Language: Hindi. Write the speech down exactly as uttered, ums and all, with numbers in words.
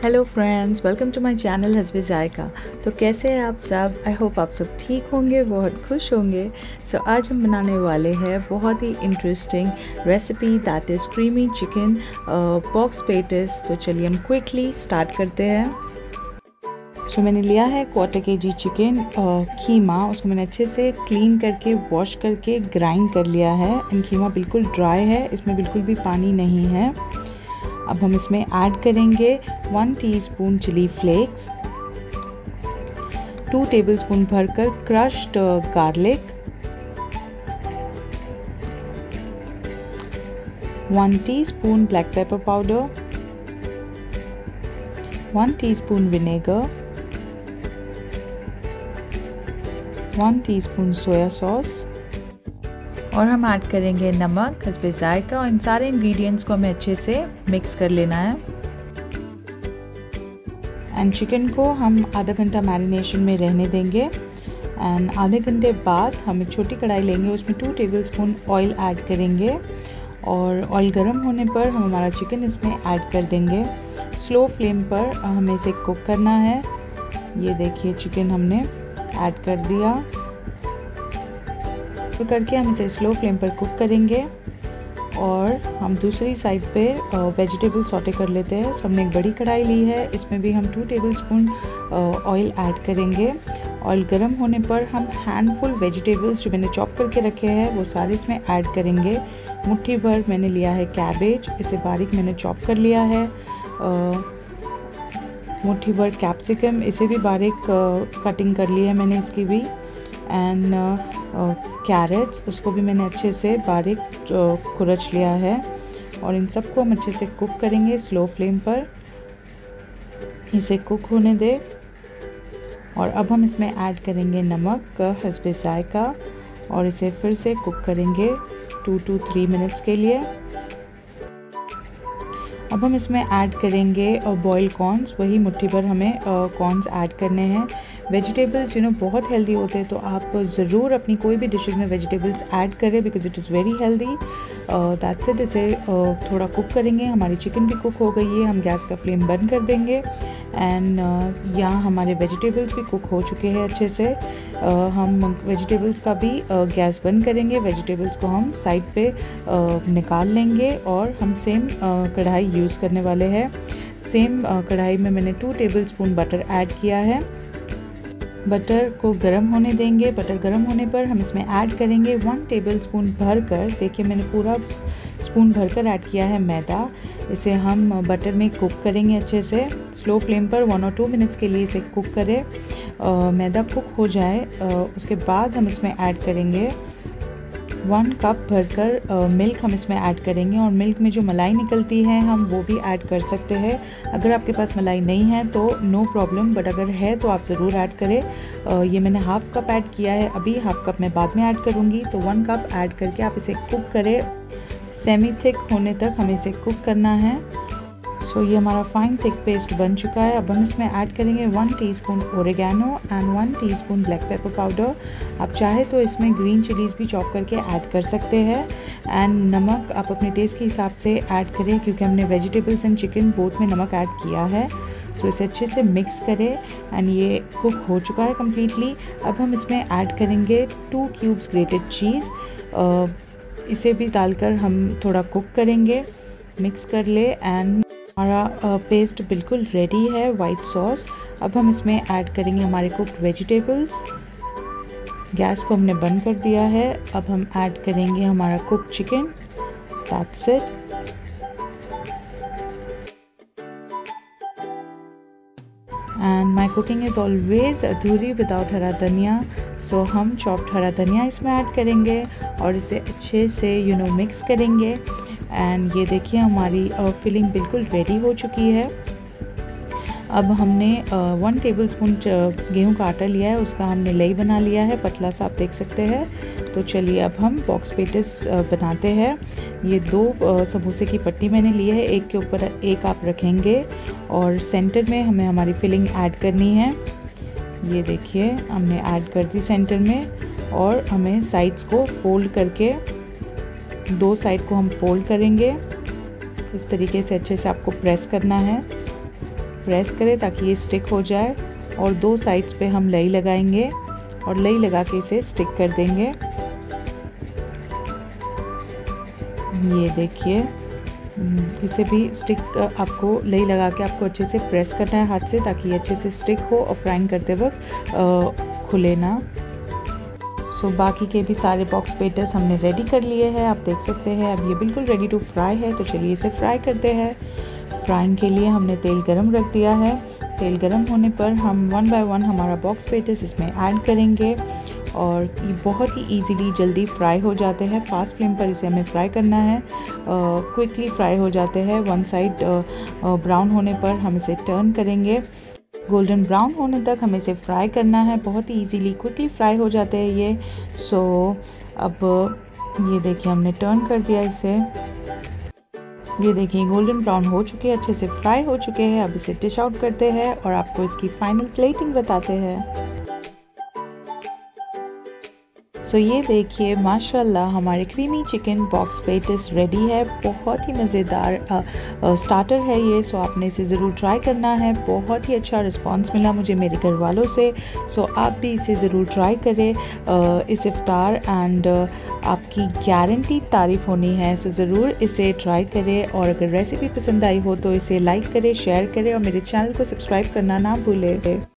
Hello friends, welcome to my channel Hasbe Zaika. तो कैसे हैं आप सब? आई होप आप सब ठीक होंगे, बहुत खुश होंगे। सो so, आज हम बनाने वाले हैं बहुत ही interesting recipe, that is creamy chicken pox patties. तो चलिए हम क्विकली स्टार्ट करते हैं। सो so, मैंने लिया है क्वार्टर के जी चिकन कीमा। उसको मैंने अच्छे से क्लीन करके वॉश करके ग्राइंड कर लिया है। एंड कीमा बिल्कुल ड्राई है, इसमें बिल्कुल भी पानी नहीं है। अब हम इसमें ऐड करेंगे one teaspoon chili flakes, two tablespoon भरकर crushed garlic, one teaspoon black pepper powder, one teaspoon vinegar, one teaspoon soya sauce और हम ऐड करेंगे नमक हस्बे जायका। और इन सारे इंग्रेडिएंट्स को हमें अच्छे से मिक्स कर लेना है। एंड चिकन को हम आधा घंटा मैरिनेशन में रहने देंगे। एंड आधे घंटे बाद हम एक छोटी कढ़ाई लेंगे, उसमें टू टेबलस्पून ऑयल ऐड करेंगे और ऑयल गर्म होने पर हम हमारा चिकन इसमें ऐड कर देंगे। स्लो फ्लेम पर हमें इसे कुक करना है। ये देखिए चिकन हमने ऐड कर दिया। तो करके हम इसे स्लो फ्लेम पर कुक करेंगे और हम दूसरी साइड पे वेजिटेबल सॉटे कर लेते हैं। तो हमने एक बड़ी कढ़ाई ली है, इसमें भी हम टू टेबलस्पून ऑयल ऐड करेंगे। ऑयल गर्म होने पर हम हैंडफुल वेजिटेबल्स जो मैंने चॉप करके रखे हैं वो सारे इसमें ऐड करेंगे। मुट्ठी भर मैंने लिया है कैबेज, इसे बारीक मैंने चॉप कर लिया है। मुट्ठी भर कैप्सिकम, इसे भी बारीक कटिंग कर ली है मैंने इसकी भी। एंड कैरेट्स, uh, उसको भी मैंने अच्छे से बारीक uh, खुरच लिया है। और इन सबको हम अच्छे से कुक करेंगे स्लो फ्लेम पर। इसे कुक होने दे। और अब हम इसमें ऐड करेंगे नमक हस्बे जायका और इसे फिर से कुक करेंगे टू टू थ्री मिनट्स के लिए। अब हम इसमें ऐड करेंगे बॉइल्ड कॉर्न्स, वही मुट्ठी भर हमें कॉर्न्स ऐड करने हैं। वेजिटेबल्स यू नो बहुत हेल्दी होते हैं, तो आप ज़रूर अपनी कोई भी डिशेज में वेजिटेबल्स ऐड करें because it is very healthy. That's it. इसे uh, थोड़ा कुक करेंगे। हमारी चिकन भी कुक हो गई है, हम गैस का फ्लेम बंद कर देंगे। एंड uh, यहाँ हमारे वेजिटेबल्स भी कुक हो चुके हैं अच्छे से। uh, हम वेजिटेबल्स का भी uh, गैस बंद करेंगे। वेजिटेबल्स को हम साइड पे uh, निकाल लेंगे और हम सेम uh, कढ़ाई यूज़ करने वाले हैं। सेम uh, कढ़ाई में मैंने टू टेबलस्पून बटर ऐड किया है। बटर को गर्म होने देंगे। बटर गर्म होने पर हम इसमें ऐड करेंगे वन टेबलस्पून भरकर, देखिए मैंने पूरा स्पून भरकर ऐड किया है मैदा। इसे हम बटर में कुक करेंगे अच्छे से स्लो फ्लेम पर वन और टू मिनट्स के लिए इसे कुक करें। आ, मैदा कुक हो जाए आ, उसके बाद हम इसमें ऐड करेंगे वन कप भरकर मिल्क हम इसमें ऐड करेंगे। और मिल्क में जो मलाई निकलती है हम वो भी ऐड कर सकते हैं। अगर आपके पास मलाई नहीं है तो नो प्रॉब्लम, बट अगर है तो आप ज़रूर ऐड करें। uh, ये मैंने हाफ़ कप ऐड किया है, अभी हाफ़ कप मैं बाद में ऐड करूँगी। तो वन कप ऐड करके आप इसे कुक करें। सेमी थिक होने तक हमें इसे कुक करना है। सो so, ये हमारा फाइन थिक पेस्ट बन चुका है। अब हम इसमें ऐड करेंगे one teaspoon oregano and one teaspoon black pepper powder. आप चाहे तो इसमें ग्रीन चिलीज़ भी चॉप करके ऐड कर सकते हैं। एंड नमक आप अपने टेस्ट के हिसाब से ऐड करें क्योंकि हमने वेजिटेबल्स एंड चिकन बोथ में नमक ऐड किया है। सो so, इसे अच्छे से मिक्स करें। एंड ये कुक हो चुका है कम्प्लीटली। अब हम इसमें ऐड करेंगे टू क्यूब्स ग्रेटेड चीज़, इसे भी डालकर हम थोड़ा कुक करेंगे, मिक्स कर ले। एंड हमारा पेस्ट बिल्कुल रेडी है, वाइट सॉस। अब हम इसमें ऐड करेंगे हमारे कुक्ड वेजिटेबल्स। गैस को हमने बंद कर दिया है। अब हम ऐड करेंगे हमारा cooked chicken. That's it. And my cooking is always अधूरी विदाउट हरा धनिया। सो हम चॉप्ड हरा धनिया इसमें ऐड करेंगे और इसे अच्छे से यू नो मिक्स करेंगे। एंड ये देखिए हमारी फिलिंग बिल्कुल रेडी हो चुकी है। अब हमने वन टेबलस्पून गेहूं का आटा लिया है, उसका हमने लई बना लिया है, पतला सा आप देख सकते हैं। तो चलिए अब हम बॉक्स पेटिस बनाते हैं। ये दो समोसे की पट्टी मैंने ली है, एक के ऊपर एक आप रखेंगे और सेंटर में हमें हमारी फिलिंग ऐड करनी है। ये देखिए हमने ऐड कर दी सेंटर में और हमें साइड्स को फोल्ड करके, दो साइड को हम फोल्ड करेंगे। इस तरीके से अच्छे से आपको प्रेस करना है। प्रेस करें ताकि ये स्टिक हो जाए और दो साइड्स पे हम लई लगाएंगे और लई लगा के इसे स्टिक कर देंगे। ये देखिए, इसे भी स्टिक आपको लई लगा के आपको अच्छे से प्रेस करना है हाथ से ताकि ये अच्छे से स्टिक हो और फ्राइंग करते वक्त खुले ना। सो so, बाकी के भी सारे बॉक्स पेटर्स हमने रेडी कर लिए हैं, आप देख सकते हैं। अब ये बिल्कुल रेडी टू फ्राई है, तो चलिए इसे फ्राई करते हैं। फ्राइंग के लिए हमने तेल गरम रख दिया है। तेल गरम होने पर हम वन बाय वन हमारा बॉक्स पेटर्स इसमें ऐड करेंगे और ये बहुत ही इजीली जल्दी फ्राई हो जाते हैं। फास्ट फ्लेम पर इसे हमें फ्राई करना है, क्विकली फ्राई हो जाते हैं। वन साइड ब्राउन होने पर हम इसे टर्न करेंगे। गोल्डन ब्राउन होने तक हमें इसे फ्राई करना है। बहुत ही इजीली क्विकली फ्राई हो जाते हैं ये। सो अब ये देखिए, हमने टर्न कर दिया इसे। ये देखिए गोल्डन ब्राउन हो चुके हैं, अच्छे से फ्राई हो चुके हैं। अब इसे डिश आउट करते हैं और आपको इसकी फाइनल प्लेटिंग बताते हैं। सो so, ये देखिए माशाल्लाह हमारे creamy chicken box patties ready है। बहुत ही मज़ेदार स्टार्टर है ये। सो so, आपने इसे ज़रूर ट्राई करना है। बहुत ही अच्छा रिस्पांस मिला मुझे मेरे घर वालों से। सो so, आप भी इसे ज़रूर ट्राई करें आ, इस इफ्तार एंड आपकी गारंटी तारीफ़ होनी है। सो so, ज़रूर इसे ट्राई करें और अगर रेसिपी पसंद आई हो तो इसे लाइक करें, शेयर करें और मेरे चैनल को सब्सक्राइब करना ना भूलें।